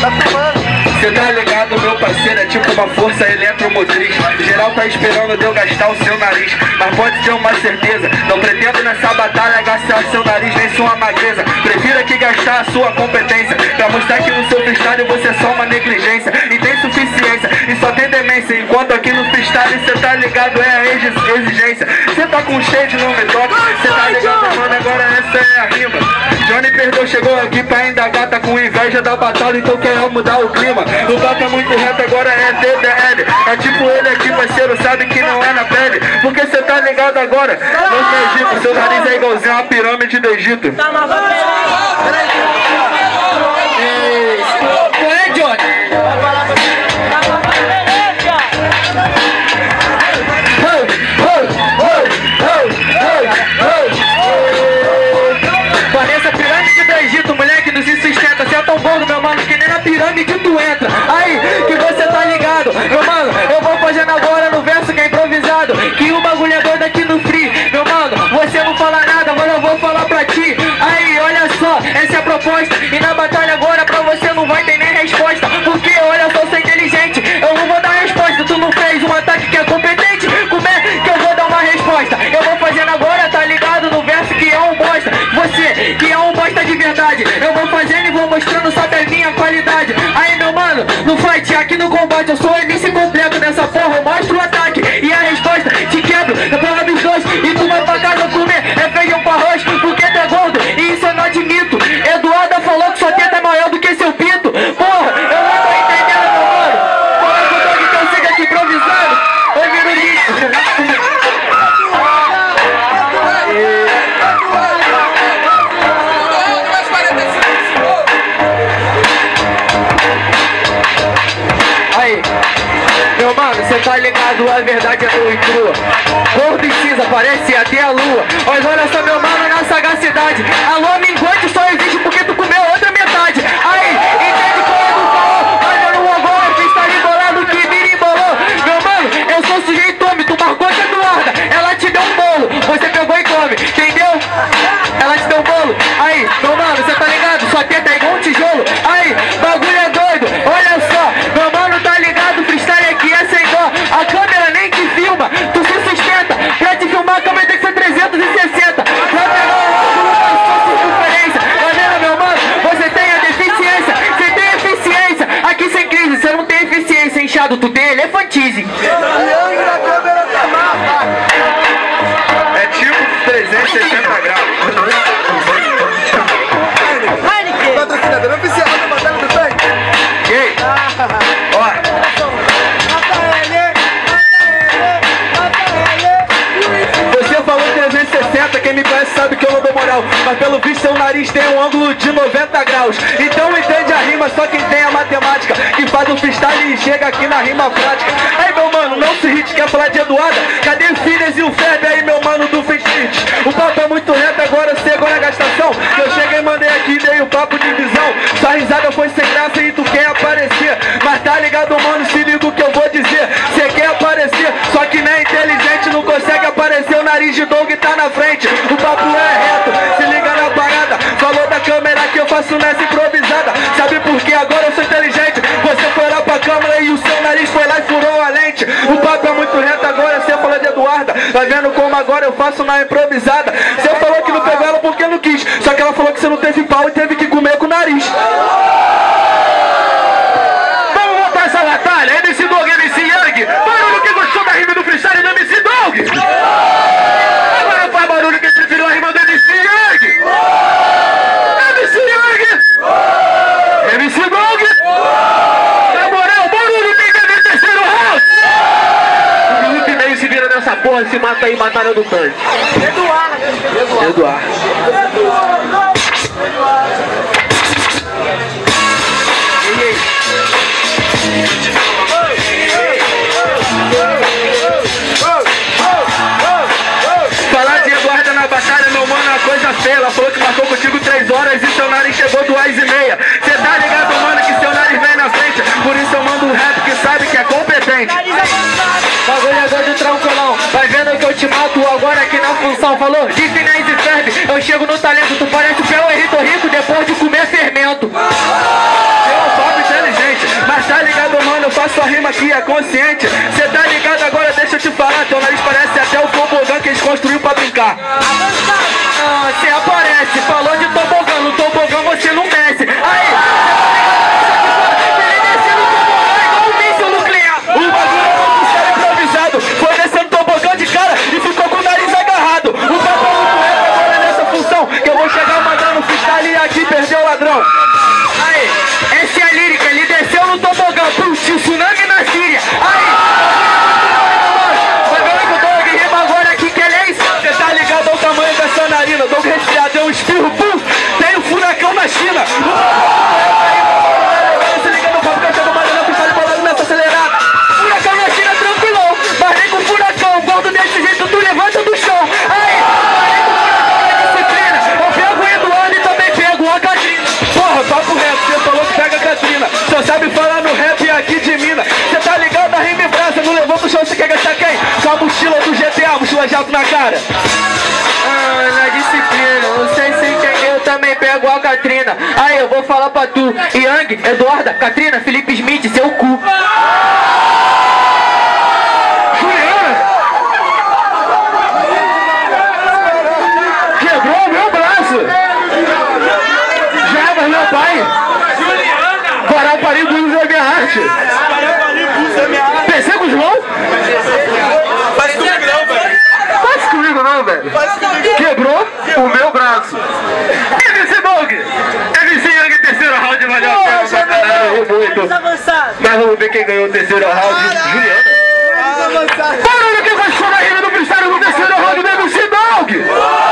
Cê tá ligado, meu parceiro, é tipo uma força eletromotriz. Geral tá esperando de eu gastar o seu nariz, mas pode ter uma certeza, não pretendo nessa batalha gastar seu nariz nem sua magreza. Prefiro aqui gastar a sua competência, pra mostrar que no seu freestyle você é só uma negligência. E tem suficiência, e só tem demência. Enquanto aqui no freestyle cê tá ligado, é a exigência. Cê tá com shade, não me toca, cê tá ligado, mano, agora essa é a rima. Johnny Perdão chegou aqui pra indagar, tá com inveja da batalha, então quer mudar o clima. O papo é muito reto, agora é DDL. É tipo ele aqui, parceiro, sabe que não é na pele. Porque cê tá ligado agora, no Egito, seu nariz é igualzinho a uma pirâmide do Egito. Tá uma Qual é, Johnny? Parece a pirâmide do Egito, moleque, não se sustenta. Cê é tão gordo, meu mano, que nem na pirâmide tu entra. Aí, que você tá ligado, meu mano, eu vou fazendo agora no verso que é improvisado. Que o bagulho é doido aqui no free, meu mano, você não fala nada, agora eu vou falar pra ti. Aí, olha só, essa é a proposta. E na batalha agora pra você não vai ter nem resposta. Porque, olha só, eu sou inteligente, eu não vou dar resposta. Tu não fez um ataque que é competente, como é que eu vou dar uma resposta? Eu vou fazendo agora, tá ligado, no verso que é um bosta. Você, que é um bosta de verdade, eu vou fazendo e vou mostrando, sabe a minha qualidade. Aí, meu mano, no fight, aqui no combate, eu sou MC completo nessa porra, eu mostro o ataque e a resposta, te quebro, é porra dos dois. E tu vai pra casa comer, é feijão com arroz, porque tu é gordo, e isso eu não admito. Eduarda falou que sua teta é maior do que seu pinto. Porra, eu não tô entendendo, meu mano. Porra, eu tô que eu siga aqui improvisando. Oi, Mirulito. Aí, meu mano, cê tá ligado, a verdade é nua e crua. Gordo e cinza, parece até a lua. Mas olha só, meu mano, na sagacidade. A lua minguante só existe porque tu comeu outra metade. Aí, entende qual é do caô? Mas eu não vou agora, freestyle embolado que vira embolou. Meu mano, eu sou sujeito homem, tu marcou de Eduarda. Ela te deu um bolo, você pegou e come, entendeu? Ela te deu um bolo. Aí, meu mano, cê tá ligado? Sua teta é igual um tijolo. Aí, bagulho é doido, olha só. Meu mano, tá ligado? Freestyle aqui é sem dó. A câmera nem te filma, tu se sustenta. Pra te filmar a câmera tem que ser 360. Pra pegar o ângulo da sua circunferência. Tá vendo, meu mano? Você tem a deficiência, você tem eficiência. Aqui sem crise, você não tem eficiência, inchado, tu tem elefantize. É tipo 360 graus. Patrocinador oficial da Batalha do Tanque. E aí? Ó. Você falou 360, quem me conhece sabe que eu não dou moral. Mas pelo visto seu nariz tem um ângulo de 90 graus. Então entende a rima, só quem tem a matemática, que faz o freestyle e chega aqui na rima prática. Aí, meu mano, não se irrite, quer falar de Eduarda? Cadê Filhas e o Ferb aí, meu mano do Fitness? O papo é muito reto, agora chegou na gastação. Eu cheguei, mandei aqui, dei o papo de visão. Sua risada foi sem graça e tu quer aparecer. Mas tá ligado, mano, se liga o que eu vou dizer. Cê quer aparecer, só que não é inteligente, não consegue aparecer, o nariz de Doug tá na frente. O papo é reto, se liga na parada. Falou da câmera que eu faço nessa improvisada. Sabe por que agora eu sou inteligente? Você foi lá pra câmera e o seu nariz foi lá e furou a lente. O papo é muito reto agora, você falou de Eduarda. Tá vendo como agora eu faço na improvisada? Você falou que não pegou ela porque não quis, só que ela falou que você não teve pau e teve que comer com o nariz. Vamos voltar essa batalha, MC Doug e MC Young. Barulho que gostou da rima do freestyle do MC Doug. Agora faz barulho que preferiu a rima do MC Young. MC Young. MC Doug. Na moral, barulho quem quer ver terceiro round. O minuto e meio se vira nessa porra, se mata aí, batalha do tanque. Eduardo. E aí? Falar de Eduarda na batalha, meu mano, é uma coisa feia. Ela falou que marcou contigo 3 horas e seu nariz chegou 2h30. Cê tá ligado, mano, que seu nariz vem na frente. Por isso eu mando um rap que sabe que é competente. Bagulho é doido tranquilão, vai vendo que eu te mato agora aqui na função. Falou de finais e ferve, eu chego no talento. Tu parece o Pel Henrique Rico depois de comer fermento. Eu sou inteligente. sua rima aqui é consciente. Cê tá ligado agora, deixa eu te falar. Teu nariz parece até o tobogã que eles construíram pra brincar. Não, cê aparece, falou de tobogã, no tobogã você não desce. Aí, ele descendo o tobogã igual um míssil nuclear. O bagulho é muito sério improvisado. Foi descendo tobogã de cara e ficou com o nariz agarrado. O papo é agora nessa função que eu vou chegar mandando freestyle e aqui perdeu o ladrão. Aí, essa é a lírica, ele desceu no tobogã, puxa, tsunami na Síria. Aí, vai ver que o Doug rima agora aqui que ele é isso. Cê tá ligado ao tamanho dessa narina? Doug resfriado, deu um espirro, pum, tem um furacão na China. Se liga no papo que eu chego mandando freestyle bolado nessa acelerada. Furacão na China tranquilão, mas nem com furacão, volto desse jeito, tu levanta do chão. Aí, mas nem com furacão é disciplina, eu pego o Eduardo e também pego a Catrina. Porra, papo reto, cê falou que pega a Catrina. Só sabe falar no rap aqui de mina. Cê tá ligado a rima e brasa, não levou pro chão, cê quer gastar quem? Com a mochila do GTA, mochila jato na cara. Ah, na disciplina, não sei se entendeu, eu também pego a Catrina. Aí, eu vou falar pra tu, Yang, Eduarda, Catrina, Felipe Smith, seu cu. Quebrou meu braço. Já, mas meu pai. Paraparibo usa minha arte. PC com o João? Faz comigo não, velho. Faz comigo não, velho. Quebrou o meu braço. MC Doug. MC Yang, terceiro round, valeu a pena. Mas vamos ver quem ganhou o terceiro round. Juliana. Vamos avançar. Barulho que vai chorar ainda no freestyle no terceiro round do MC Doug.